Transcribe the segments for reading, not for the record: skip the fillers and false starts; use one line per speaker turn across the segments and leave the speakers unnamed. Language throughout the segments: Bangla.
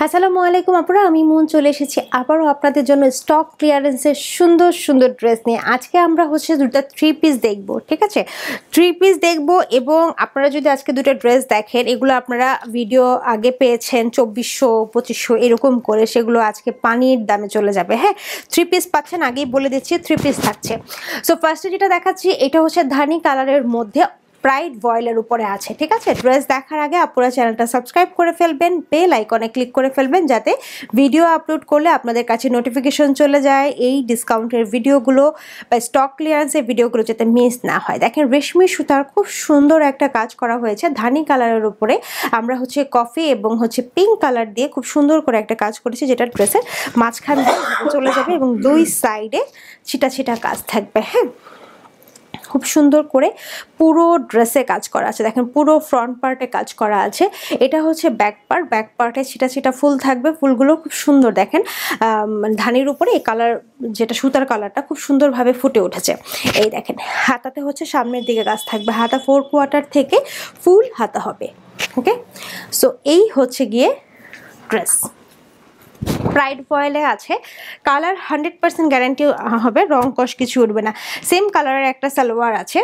আসসালামু আলাইকুম আপুরা, আমি মন চলে এসেছি আবারও আপনাদের জন্য স্টক ক্লিয়ারেন্সের সুন্দর সুন্দর ড্রেস নিয়ে। আজকে আমরা দুটো থ্রি পিস দেখব, ঠিক আছে? থ্রি পিস দেখব এবং আপনারা যদি আজকে দুটো ড্রেস দেখেন, এগুলো আপনারা ভিডিও আগে পেয়েছেন 2400-2500 এরকম করে, সেগুলো আজকে পানির দামে চলে যাবে। হ্যাঁ, থ্রি পিস পাচ্ছেন, আগেই বলে দিচ্ছি থ্রি পিস থাকছে। সো ফার্স্টে যেটা দেখাচ্ছি, এটা ধানি কালারের মধ্যে প্রাইড ভয়েলের উপরে আছে, ঠিক আছে? ড্রেস দেখার আগে আপনারা চ্যানেলটা সাবস্ক্রাইব করে ফেলবেন, বেল আইকনে ক্লিক করে ফেলবেন, যাতে ভিডিও আপলোড করলে আপনাদের কাছে নোটিফিকেশন চলে যায়, এই ডিসকাউন্টের ভিডিওগুলো বা স্টক ক্লিয়ারেন্সের ভিডিওগুলো যাতে মিস না হয়। দেখেন, রেশমি সুতার খুব সুন্দর একটা কাজ করা হয়েছে ধানি কালারের উপরে। আমরা কফি এবং পিঙ্ক কালার দিয়ে খুব সুন্দর করে একটা কাজ করেছি, যেটা ড্রেসের মাঝখান দিয়ে চলে যাবে এবং দুই সাইডে ছিটা ছিটা কাজ থাকবে। হ্যাঁ, খুব সুন্দর করে পুরো ড্রেসে কাজ করা আছে। দেখেন, পুরো ফ্রন্ট পার্টে কাজ করা আছে। এটা ব্যাক পার্ট, ব্যাক পার্টে ছিটা ছিটা ফুল থাকবে। ফুলগুলো খুব সুন্দর, দেখেন ধানির উপরে এই কালার, যেটা সুতার কালারটা খুব সুন্দরভাবে ফুটে উঠেছে। এই দেখেন, হাতাতে সামনের দিকে কাজ থাকবে। হাতা 4 কোয়ার্টার থেকে ফুল হাতা হবে। ওকে, সো এই গিয়ে ড্রেস প্রাইড ফয়েলে আছে। কালার 100% গ্যারান্টি হবে, রং কষ কিছু উঠবে না। সেম কালারের একটা সালোয়ার আছে,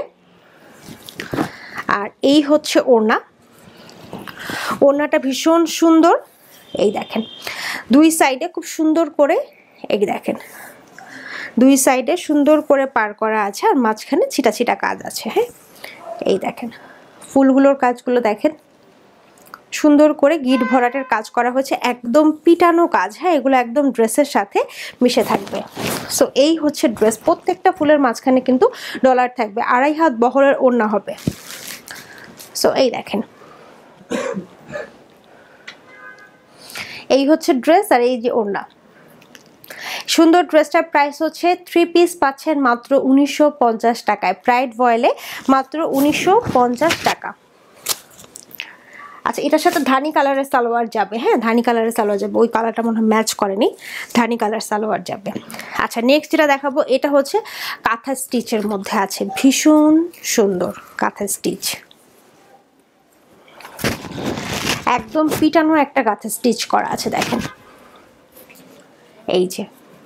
আর এই ওড়না। ওড়নাটা ভীষণ সুন্দর। এই দেখেন, দুই সাইডে খুব সুন্দর করে, এই দেখেন দুই সাইডে সুন্দর করে পার করা আছে, আর মাঝখানে ছিটা ছিটা কাজ আছে। হ্যাঁ, এই দেখেন ফুলগুলোর কাজগুলো দেখেন, সুন্দর করে গিট ভরাটের কাজ করা হয়েছে, একদম পিটানো কাজ। হ্যাঁ, এগুলো একদম ড্রেসের সাথে মিশে থাকবে। সো এই ড্রেস। প্রত্যেকটা ফুলের মাঝখানে কিন্তু ডলার থাকবে। 2.5 হাত বহরের ওড়না হবে। সো এই দেখেন, এই ড্রেস, আর এই যে ওড়না। সুন্দর ড্রেসটার প্রাইস থ্রি পিস পাচ্ছেন মাত্র 1950 টাকায়, প্রাইড ভয়েলে মাত্র 1950 টাকা। আচ্ছা, এটার সাথে ধানি কালারের সালোয়ার যাবে। হ্যাঁ, ধানি কালারের সালোয়ার যাবে। ওই কালারটা মনে হয় ম্যাচ করেনি, ধানি কালার সালোয়ার যাবে। আচ্ছা, নেক্সট যেটা দেখাবো, এটা কাঁথা স্টিচের মধ্যে আছে, ভীষণ সুন্দর কাঁথা স্টিচ, একদম পিটানো একটা কাঁথা স্টিচ করা আছে। দেখেন, এই যে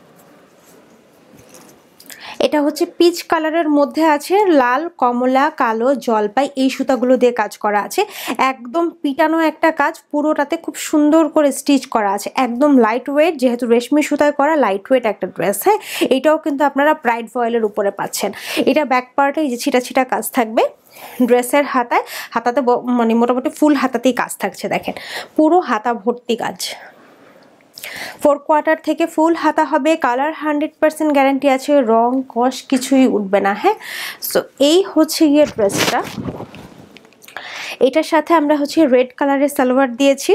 এটা পিচ কালারের মধ্যে আছে, লাল, কমলা, কালো, জলপাই এই সুতাগুলো দিয়ে কাজ করা আছে। একদম পিটানো একটা কাজ, পুরোটাতে খুব সুন্দর করে স্টিচ করা আছে। একদম লাইট ওয়েট, যেহেতু রেশমি সুতায় করা, লাইট ওয়েট একটা ড্রেস। হ্যাঁ, এটাও কিন্তু আপনারা প্রাইড ভয়েলের উপরে পাচ্ছেন। এটা ব্যাক পার্টে এই যে ছিটা ছিটা কাজ থাকবে। ড্রেসের হাতাতে মানে মোটামুটি ফুল হাতাতেই কাজ থাকছে। দেখেন, পুরো হাতা ভর্তি কাজ। 4 কোয়ার্টার থেকে ফুল হাতা হবে। কালার 100% গ্যারান্টি আছে, রং কষ কিছুই উঠবে না। হ্যাঁ, সো এই গিয়ে ড্রেসটা। এটার সাথে আমরা রেড কালারের সালোয়ার দিয়েছি,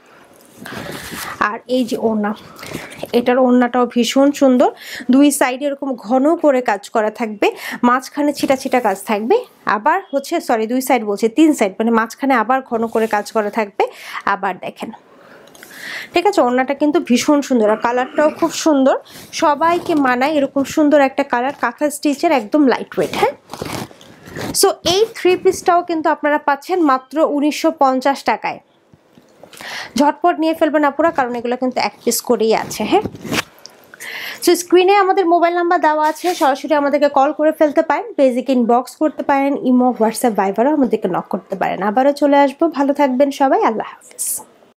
আর এই যে ওড়না। এটার ওড়নাটাও ভীষণ সুন্দর, দুই সাইডে এরকম ঘন করে কাজ করা থাকবে, মাঝখানে ছিটা ছিটা কাজ থাকবে। আবার সরি, দুই সাইড বলছে, 3 সাইড, মানে মাঝখানে আবার ঘন করে কাজ করা থাকবে। আবার দেখেন, ঠিক আছে, ওড়নাটা কিন্তু ভীষণ সুন্দর, আর কালারটাও খুব সুন্দর, সবাইকে মানায় এরকম সুন্দর একটা কালার, কাঁথা স্টিচের, একদম লাইট ওয়েট। হ্যাঁ, সো এই থ্রি পিসটাও কিন্তু আপনারা পাচ্ছেন মাত্র 1950 টাকায়। ঝটপট নিয়ে ফেলবেন আপুরা, কারণ এগুলো কিন্তু এক পিস করেই আছে। হ্যাঁ, সো স্ক্রিনে আমাদের মোবাইল নাম্বার দেওয়া আছে, সরাসরি আমাদেরকে কল করে ফেলতে পারেন, বেসিক ইনবক্স করতে পারেন, ইমো, হোয়াটসঅ্যাপ, ভাইবারও আমাদেরকে নক করতে পারেন। আবারও চলে আসবো, ভালো থাকবেন সবাই, আল্লাহ হাফিজ।